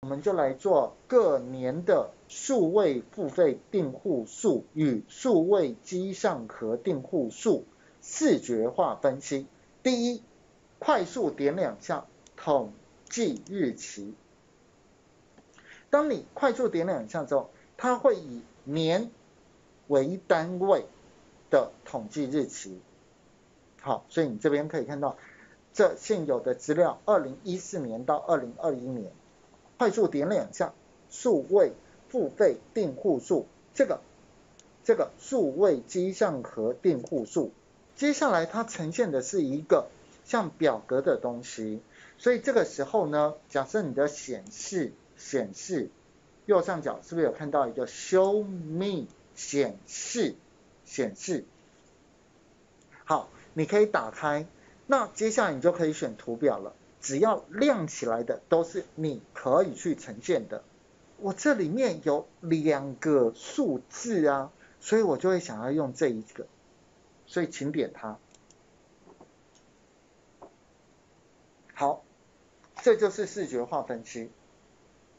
我们就来做各年的数位付费订户数与数位机上盒订户数视觉化分析。第一，快速点2下统计日期。当你快速点2下之后，它会以年为单位的统计日期。好，所以你这边可以看到，这现有的资料，2014年到2021年，快速点2下，数位付费订户数，这个数位机上盒订户数。接下来它呈现的是一个像表格的东西，所以这个时候呢，假设你的显示右上角是不是有看到一个 Show Me 显示？好，你可以打开，那接下来你就可以选图表了。只要亮起来的都是你可以去呈现的。我这里面有2个数字啊，所以我就会想要用这一个，所以请点它。好，这就是视觉化分析。